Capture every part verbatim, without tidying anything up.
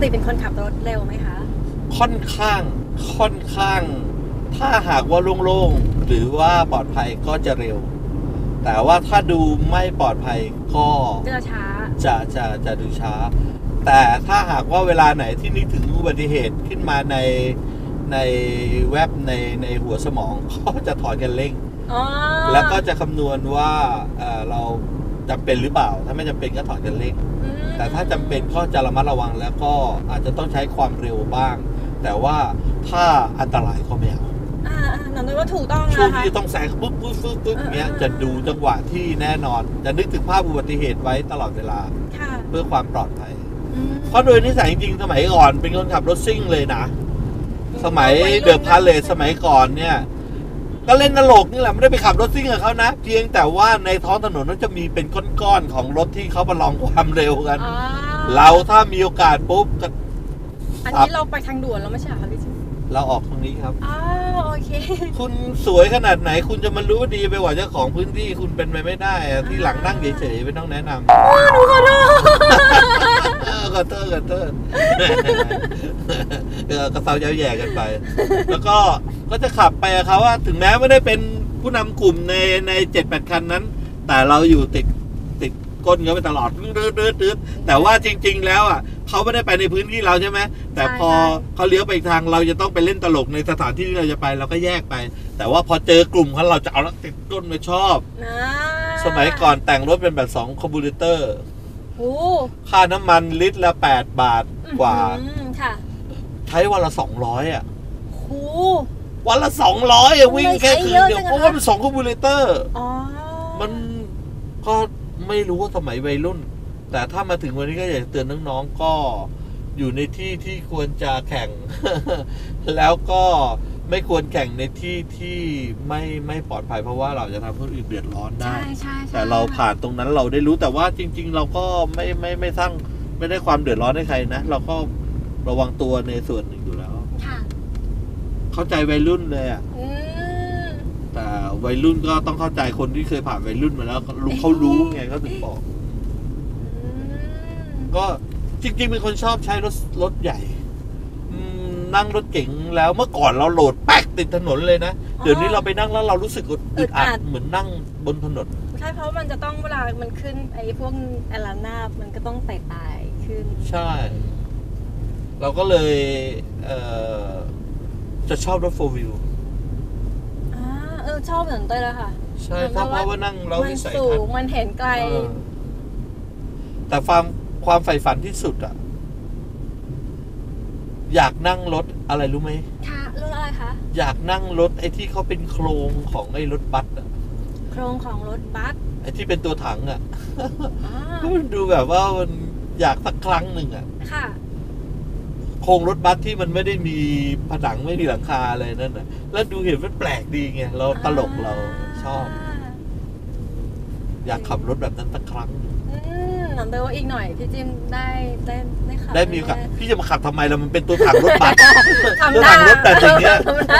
ติเป็นคนขับรถเร็วไหมคะค่อนข้างค่อนข้างถ้าหากว่าโล่งๆหรือว่าปลอดภัยก็จะเร็วแต่ว่าถ้าดูไม่ปลอดภัยก็จะช้าจะจะจะดูช้าแต่ถ้าหากว่าเวลาไหนที่นึกถึงอุบัติเหตุขึ้นมาในในเว็บในในหัวสมองก็จะถอนกันเร่งแล้วก็จะคำนวณว่าเอ่อเราจำเป็นหรือเปล่าถ้าไม่จำเป็นก็ถอนกันเร่งแต่ถ้าจำเป็นก็จะระมัดระวังแล้วก็อาจจะต้องใช้ความเร็วบ้างแต่ว่าถ้าอันตรายก็ไม่เอาอ่านั่นว่าถูกต้องนะคะช่วงที่ต้องแซงปุ๊บปุ๊บปุ๊บปุ๊บเนี้ยจะดูจังหวะที่แน่นอนจะนึกถึงภาพอุบัติเหตุไว้ตลอดเวลาเพื่อความปลอดภัยเพราะโดยนิสัยจริงๆสมัยก่อนเป็นคนขับรถซิ่งเลยนะสมัยเดอะพาเลทสมัยก่อนเนี่ยก็เล่นตลกนี่แหละไม่ได้ไปขับรถซิ่งกับเขานะเพียงแต่ว่าในท้องถนนนั้นจะมีเป็นก้อนๆของรถที่เขาประลองความเร็วกันเราถ้ามีโอกาสปุ๊บก็อันนี้เราไปทางด่วนเราไม่ใช่เหรอคะพี่จิ๊บเราออกทางนี้ครับอ๋อโอเคคุณสวยขนาดไหนคุณจะมารู้ดีไปกว่าเจ้าของพื้นที่คุณเป็นไปไม่ได้ที่หลังนั่งเฉยๆไม่ต้องแนะนำหนูขอโทษขอโทษขอโทษกระเซาเย้าแย่กันไปแล้วก็ก็จะขับไปเขาว่าถึงแม้ไม่ได้เป็นผู้นำกลุ่มในในเจ็ดแปดคันนั้นแต่เราอยู่ติดติดก้นเขาไปตลอดดื้อดื้อดื้อแต่ว่าจริงๆแล้วอ่ะเขาไม่ได้ไปในพื้นที่เราใช่ไหมแต่พอเขาเลี้ยวไปอีกทางเราจะต้องไปเล่นตลกในสถานที่ที่เราจะไปเราก็แยกไปแต่ว่าพอเจอกลุ่มเขาเราจะเอาแล้วติดก้นไม่ชอบสมัยก่อนแต่งรถเป็นแบบสองคอมบูเตอร์ค่าน้ำมันลิตรละแปดบาทกว่าใช้วันละสองร้อยอ่ะวันละสองร้อยอ่ะวิ่งแค่คืนเดียวเพราะว่าเป็นสองคอมบูเตอร์มันก็ไม่รู้ว่าสมัยวัยรุ่นแต่ถ้ามาถึงวันนี้ก็อยากเตือนน้องๆก็อยู่ในที่ที่ควรจะแข่ง แล้วก็ไม่ควรแข่งในที่ที่ไม่ไม่ปลอดภัยเพราะว่าเราจะทำให้คนอื่นเดือดร้อนได้แต่เราผ่านตรงนั้นเราได้รู้แต่ว่าจริงๆเราก็ไม่ไม่ไม่สร้างไม่ได้ความเดือดร้อนให้ใครนะเราก็ระวังตัวในส่วนหนึ่งอยู่แล้วเข้าใจวัยรุ่นเลยอ่ะแต่วัยรุ่นก็ต้องเข้าใจคนที่เคยผ่านวัยรุ่นมาแล้วเขารู้ไงเขาถึงบอกก็จริงๆเป็นคนชอบใช้รถรถใหญ่นั่งรถเก๋งแล้วเมื่อก่อนเราโหลดแป๊กติดถนนเลยนะเดี๋ยวนี้เราไปนั่งแล้วเรารู้สึกอึดอัดเหมือนนั่งบนถนนใช่เพราะมันจะต้องเวลามันขึ้นไอ้พวกแอลานามันก็ต้องไต่ไต่ขึ้นใช่เราก็เลยเอ่อจะชอบรถโฟร์วิวอ่าเออชอบเหมือนเต้ยแล้วค่ะใช่เพราะว่านั่งเราวิสัยทัศน์มันสูงมันเห็นไกลแต่ความความใฝ่ฝันที่สุดอะอยากนั่งรถอะไรรู้ไหมค่ะรถอะไรคะอยากนั่งรถไอ้ที่เขาเป็นโครงของไอ้รถบัสอะโครงของรถบัสไอ้ที่เป็นตัวถังอะมันดูแบบว่ามันอยากสักครั้งหนึ่งอะค่ะโครงรถบัสที่มันไม่ได้มีผนังไม่มีหลังคาอะไรนั่นน่ะแล้วดูเห็นมันแปลกดีไงเราตลกเราชอบอยากขับรถแบบนั้นสักครั้งหนังเตยว่าอีกหน่อยพี่จิมได้ได้ได้ขับได้มีค่ะพี่จะมาขับทำไมเรามันเป็นตัวถังรถบัสตัวถังรถแต่อย่างเงี้ย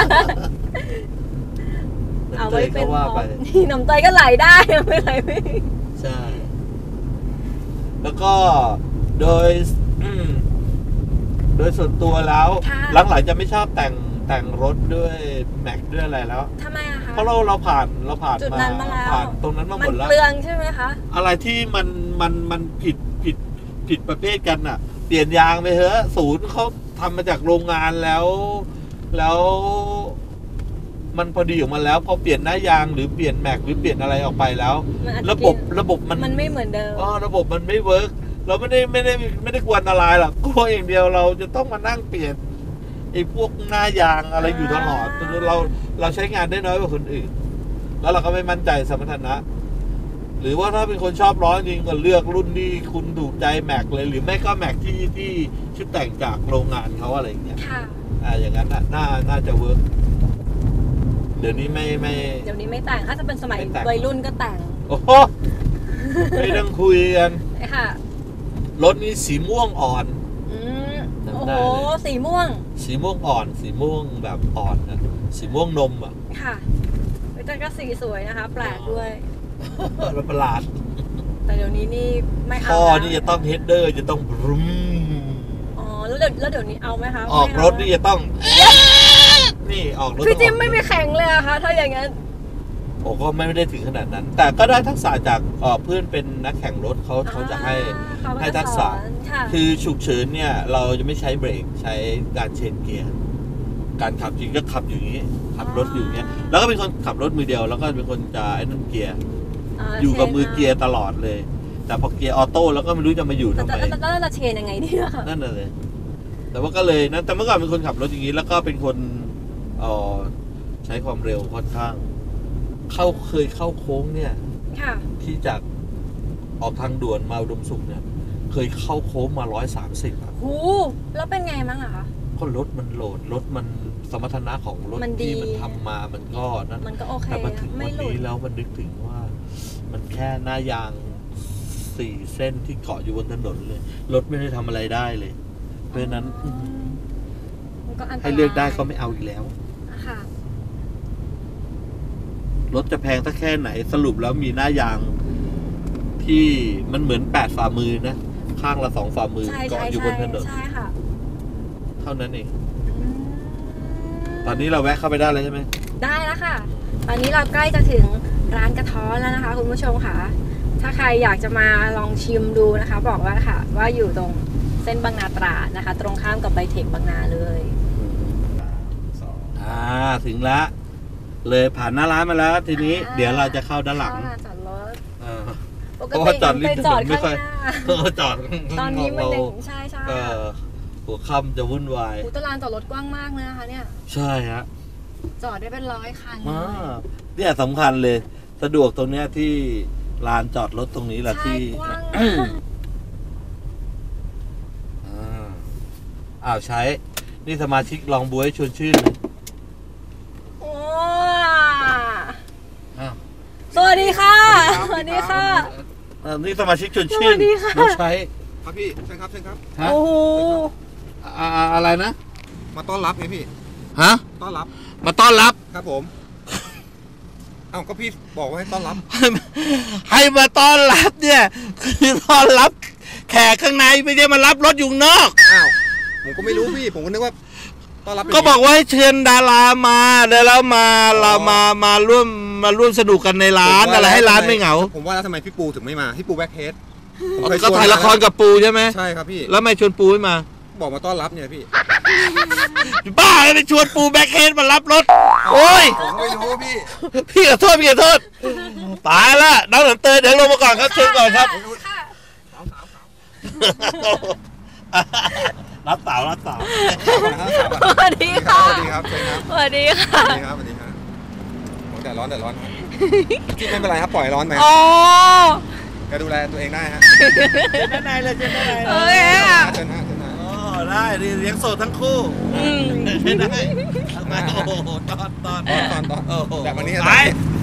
เอาไว้เป็นว่าไปหนังเตยก็ไหลได้ไม่ไหลไม่ใช่แล้วก็โดยโดยส่วนตัวแล้วหลังๆจะไม่ชอบแต่งแต่งรถด้วยแม็กด้วยอะไรแล้วทำไมอะคะเพราะเราเราผ่านเราผ่านจุดนั้นมาแล้วผ่านตรงนั้นมาหมดแล้วมันเปลืองใช่ไหมคะอะไรที่มันมันมันผิดผิดผิดประเภทกันอ่ะเปลี่ยนยางไปเถอะศูนย์เขาทำมาจากโรงงานแล้วแล้วมันพอดีออกมาแล้วพอเปลี่ยนหน้ายางหรือเปลี่ยนแม็กหรือเปลี่ยนอะไรออกไปแล้วระบบระบบมันมันไม่เหมือนเดิมอ๋อระบบมันไม่เวิร์กเราไม่ได้ไม่ได้ไม่ได้กลัวอันตรายหรอกกลัวอย่างเดียวเราจะต้องมานั่งเปลี่ยนไอ้พวกหน้ายางอะไรอยู่ตลอดเราเราใช้งานได้น้อยกว่าคนอื่นแล้วเราก็ไม่มั่นใจสมรรถนะหรือว่าถ้าเป็นคนชอบร้อนจริงก็เลือกรุ่นที่คุณถูกใจแม็กเลยหรือไม่ก็แม็กที่ที่ชุดแต่งจากโรงงานเขาอะไรอย่างเงี้ยค่ะอ่าอย่างนั้นน่ะน่าน่าจะเวิร์กเดี๋ยวนี้ไม่ไม่เดี๋ยวนี้ไม่แต่งถ้าจะเป็นสมัยวัยรุ่นก็แต่งโอ้โหไม่ต้องคุยกันค่ะรถนี้สีม่วงอ่อนโอ้โหสีม่วงสีม่วงอ่อนสีม่วงแบบอ่อนนะสีม่วงนมอ่ะค่ะแต่ก็สีสวยนะคะแปลกด้วยแล้วประหลาดแต่เดี๋ยวนี้นี่ไม่เอาท่อนี่จะต้องเฮดเดอร์จะต้องบรูมอ๋อแล้วแล้วแล้วเดี๋ยวนี้เอาไหมคะออกรถนี่จะต้องนี่ออกรถพี่จิมไม่มีแข่งเลยอะคะถ้าอย่างนั้นโอ้ก็ไม่ได้ถึงขนาดนั้น แต่ก็ได้ทักษะจากเอ่อเพื่อนเป็นนักแข่งรถเขาเขาจะให้เขาก็ให้ทักษะสอนค่ะคือฉุกเฉินเนี่ยเราจะไม่ใช้เบรกใช้การเชนเกียร์การขับจริงก็ขับอยู่อย่างนี้ขับรถอยู่อย่างเงี้ยแล้วก็เป็นคนขับรถมือเดียวแล้วก็เป็นคนจะไอ้นั่นเกียร์อยู่กับมือเกียร์ตลอดเลย แต่พอเกียร์ออโต้แล้วก็ไม่รู้จะมาอยู่ทำไมแล้วแล้วเราเชนยังไงดีอะคะนั่นน่ะเลยแต่ว่าก็เลยนะแต่เมื่อก่อนเป็นคนขับรถอย่างนี้ แล้วก็เป็นคนเอ่อใช้ความเร็วค่อนข้าง เข้าเคยเข้าโค้งเนี่ยค่ะที่จากออกทางด่วนมาอุดมสุขเนี่ย เคยเข้าโค้งมาร้อยสามสิบอ่ะหูแล้วเป็นไงบ้างอะคะก็รถมันโหลดรถมันสมรรถนะของรถมันดีที่มันทำมามันก็นั่นมันก็โอเคแต่มาถึงไม่วันหลุดนี้แล้วมันนึกถึงว่า มันแค่หน้ายางสี่เส้นที่เกาะอยู่บนถนนเลย รถไม่ได้ทำอะไรได้เลย เพราะฉะนั้นอืมมันก็อันตรายให้เลือกได้ก็ไม่เอาอีกแล้วค่ะรถจะแพงสักแค่ไหนสรุปแล้วมีหน้ายางที่มันเหมือนแปดฝ่ามือนะ ข้างละสองฝ่ามือใช่เกาะใช่อยู่บใช่นถนนใช่ค่ะเท่านั้นเองอืมตอนนี้เราแวะเข้าไปได้แล้วใช่ไหมได้แล้วค่ะ ตอนนี้เราใกล้จะถึงร้านกระท้อนแล้วนะคะ คุณผู้ชมค่ะ ถ้าใครอยากจะมาลองชิมดูนะคะ บอกว่าค่ะ ว่าอยู่ตรงเส้นบางนาตราดนะคะ ตรงข้ามกับไบเทคบางนาเลยอ่าถึงแล้วเลยผ่านหน้าร้านมาแล้ว ทีนี้อ่าเดี๋ยวเราจะเข้าด้านหลังเข้าลานจอดรถอ่าปกเพราะว่าติจอดริไปมถจนอดนไม่ข้างค่อยหน้าเออจอดตอนนี้มันเรายังใช่ใช่เออหัวค่ำจะวุ่นวายอุตลานจอดรถกว้างมากเลยนะคะเนี่ยใช่ฮะจอดได้เป็นร้อยคันเลอ่าย เนี่ยสำคัญเลย สะดวกตรงเนี้ยที่ลานจอดรถตรงนี้แหละใช่ที่กว้างอ่มากาอ้าวใช้ นี่สมาชิกลองบวยชวนชื่นเลยโอ้อ้าวสวัสดีค่ะ สวัสดีค่ะอ่านี่สมาชิกชวนชื่นสวัสดีค่ะน้องใช้ครับพี่เชิญครับเชิญครับฮะโอ้โหอ่าอ่าอะไรนะมาต้อนรับไงพี่ฮะต้อนรับมาต้อนรับครับผม เอ้าก็พี่บอกว่าให้ต้อนรับให้มาต้อนรับเนี่ย คือต้อนรับแขกข้างในไม่ใช่มารับรถอยู่ข้างนอกอ้าวผมก็ไม่รู้พี่ ผมก็นึกว่าต้อนรับก็บอกว่าให้เชิญดารามาแล้วมาเรามามาร่วมมาร่วมสนุกกันในร้านอะไรให้ร้านไม่เหงาผมว่าแล้วทำไมพี่ปูถึงไม่มาพี่ปูแบ็คเฮดผมเคก็ชวนถ่ายละครกับปูใช่ไหมใช่ครับพี่แล้วทำไม่ชวนปูไม่มาบอกมาต้อนรับเนี่ยพี่บ้าเลยไปชวนปูแบ็คเฮดมารับรถ โอ้ยผมไม่รู้พี่พี่ขอโทษพี่ขอโทษตายละน้องหนังเตยเดี๋ยวลงมาก่อนครับเชิญก่อนครับค่ะสาวสาวสาวรับสาวรับสาวสวัสดีค่ะสวัสดีครับเชิญครับสวัสดีค่ะสวัสดีครับสวัสดีครับโอ้แต่ร้อนแต่ร้อนครับพี่ไม่เป็นไรครับปล่อยร้อนไปอ๋อแกดูแลตัวเองได้ฮะเชิญด้านในเลยเชิญด้านในโอเลยเคค่ะเชิญฮะเชิญฮะอ๋อได้เลี้ยงโสดทั้งคู่อืมใช่ได้ทำไมโอ้โหตอนตอนตอนตอนตอนโอ้โหแต่วันนี้ไป